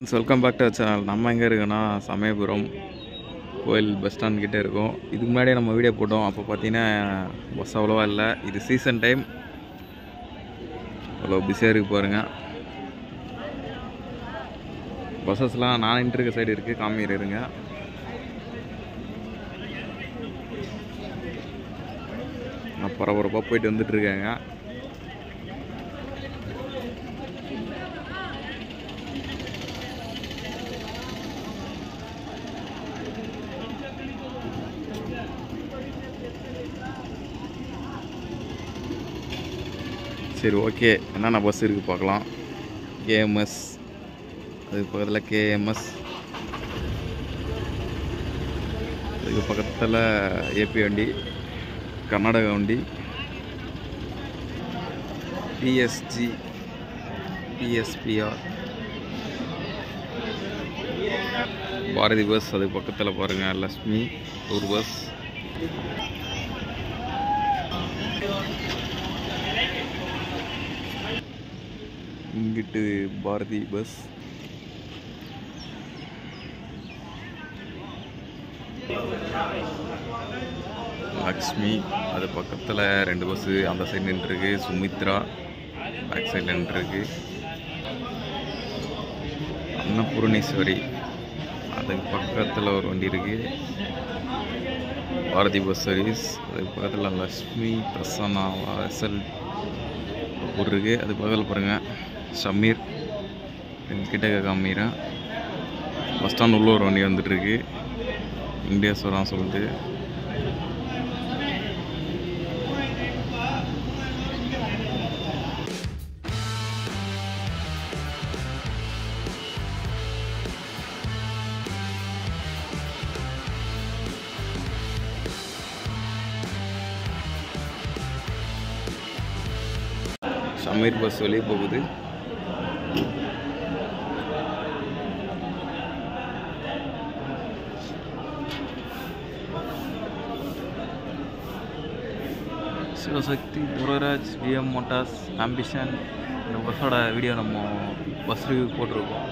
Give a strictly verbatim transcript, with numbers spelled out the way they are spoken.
Welcome back to channel. நம்ம எங்கே இருக்கோன்னா சமயபுரம் கோயில் பஸ் ஸ்டாண்ட் கிட்டே இருக்கோம். இதுக்கு முன்னாடியே நம்ம வீடியோ போட்டோம். அப்போ பார்த்தீங்கன்னா பஸ் அவ்வளோவா இல்லை. இது சீசன் டைம், அவ்வளோ பிஸியாக இருக்குது பாருங்கள். பஸ்ஸஸ்லாம் நான் நின்று இருக்க சைடு இருக்குது, காமிக்கிற இருங்க. நான் பரபரப்பாக போயிட்டு வந்துட்டுருக்கேங்க. சரி, ஓகே, என்னென்ன பஸ் இருக்குது பார்க்கலாம். கேஎம்எஸ், அதுக்கு பக்கத்தில் கேஎம்எஸ், அதுக்கு பக்கத்தில் ஏபி வண்டி, கர்நாடகா வண்டி, பிஎஸ்ஜி, பிஎஸ்பிஆர், பாரதி பஸ், அதுக்கு பக்கத்தில் பாருங்கள் லக்ஷ்மி ஒரு பஸ், இங்கிட்டு பாரதி பஸ், லக்ஷ்மி, அது பக்கத்தில் ரெண்டு பஸ்ஸு அந்த சைடு நின்றுருக்கு, சுமித்ரா பேக் சைடில் நின்றுருக்கு, அன்னபூர்ணேஸ்வரி அதுக்கு பக்கத்தில் ஒரு வண்டி இருக்குது, பாரதி பஸ் சர்வீஸ், அதுக்கு பக்கத்தில் லக்ஷ்மி பிரசன்னா எஸ்எல் ஒரு இருக்குது, அது பக்கத்தில் பாருங்கள் ஷமீர் கிட்ட காமிக்கிறேன். பஸ் ஸ்டாண்ட் உள்ள ஒரு வண்டி வந்துட்டுருக்கு, இந்தியேஸ்வரம் சொல்லிட்டு. ஷமீர் பஸ் வெளியே போகுது. Sivasakthi, Duraraj, V M motors, ambition, இந்த பஸ்ஸோட வீடியோ நம்ம பஸ் ரிவ்யூ போட்டிருக்கோம்.